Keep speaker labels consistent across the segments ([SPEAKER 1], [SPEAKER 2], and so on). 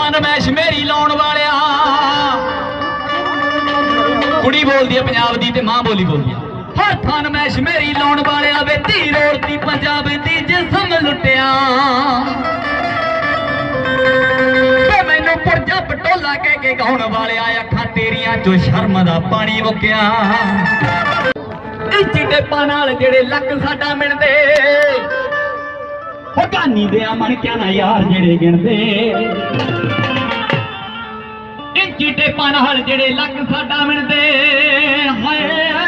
[SPEAKER 1] नमैश मेरी लाउण वालिया कुड़ी बोलदी है पंजाब दी ते मां बोली बोलदी है हर थां नमैश मेरी लाउण वालिया वे धी रोड़ती पंजाब दी जिसम लुटिया मैनू पुरजा पटोला कह के गाउण वालिया अखां तेरियां चो शर्म दा पानी मुक्या चिट्टे नाल जेड़े लक साडा मिलदे गानी दे मन क्या ना यार जेड़े गिनदे चिट्टे नाल जेड़े लक साडा मिलदे हाय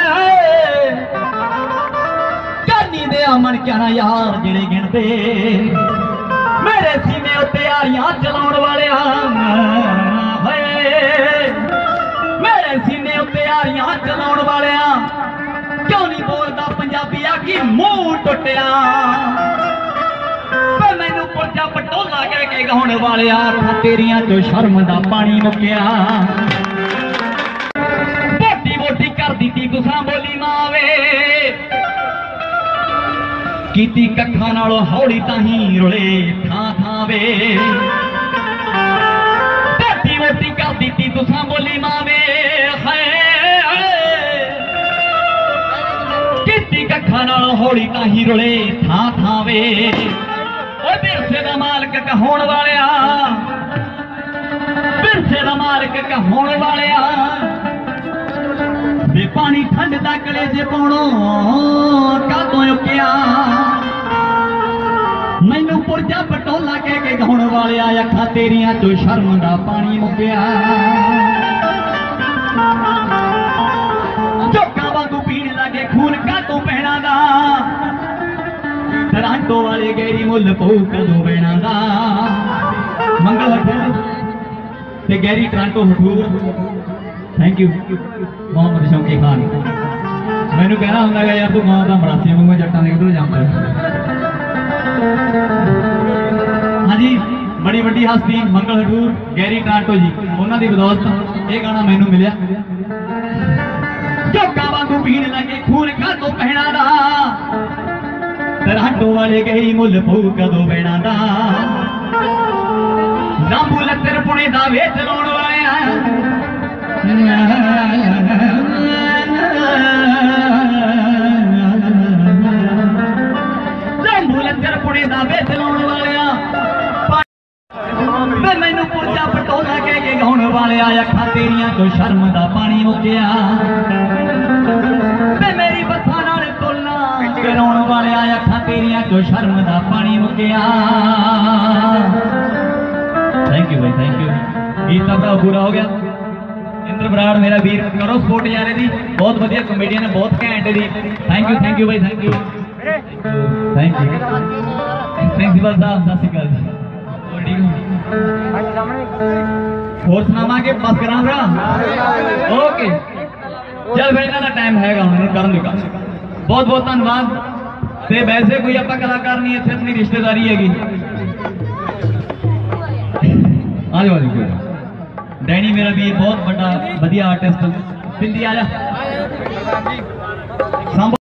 [SPEAKER 1] गानी दे मन क्या ना यार जेड़े गिनदे मेरे सीने उत्ते यारियां चलाउण वालिया हाय मेरे सीने उत्ते यारियां चलाउण वालिया क्यों नहीं बोलता पंजाबी आखी मुंह टुटिया मैनू पुरजा पटोला कह के गाउण वालिया तेरियां चो शर्म दा पानी मुक्या बोटी बोटी कर दी तुसां बोली मावे कीती कखां नालों हौली ताही रुले थां थां वे बोटी बोटी कर दी तुसां बोली मावे कखा नालों हौली ताही रुले थां थां वे बिरसे दा मालक कहाउण वालिया बिरसे दा मालक कहाउण वालिया बे पानी ठंड दा कलेजे पाउणो कातों उकिया मैनू पुरजा पटोला कह के गाउण वालिया अखां तेरियां चो शर्म दा पानी मुक्या खून कातों पैणा दा टरांटो वाले गैरी मुल पऊ कदों पैणा दा मंगल हठूर ते Gary Toronto Hathur thank you Mohammad Shauki Khan मैनू कहना हुंदा है यार तू गांव दा मरासी वांगू जट्टां दे उधर जांदा हाँ जी बड़ी वड्डी हस्ती मंगल हठूर गैरी टरांटो जी उन्हां दी बदौलत ये गाना मैनू मिलिया चौका वांगू पीण लगे खून कातों पैणा दा टरांटो वाले गई मुल पऊ कदों पैणा दा लांबू लत्तर पुणे दा वेच लाउण वालिया लांबू लत्तर पुणे दा वेच लाउण वालिया मैनू पुरजा पटोला कह के गाउण वालिया अखां तेरियां चो शर्म दा पानी मुक्या मेरी बसा नाल तोलना कराउण वालिया अखां तेरियां चो शर्म दा पानी मुक्या थैंक यू भाई थैंक यू गीत आपका पूरा हो गया इंद्र बराड़ मेरा वीर करो सपोर्ट यार दी बहुत वधिया कॉमेडियन है बहुत घैंट दी थैंक यू भाई थैंक यू प्रिंसिपल साहब सत श्री अकाल होर सुनावांगे बस करा ओके चल भाई इन्हां दा टाइम हैगा हुण करन दी बहुत बहुत धन्यवाद ते वैसे कोई आपां कलाकार नहीं इत्थे अपनी रिश्तेदारी हैगी आ जाओ डैनी मेरा भी बहुत बड़ा वधिया आर्टिस्ट पिंदी आ जा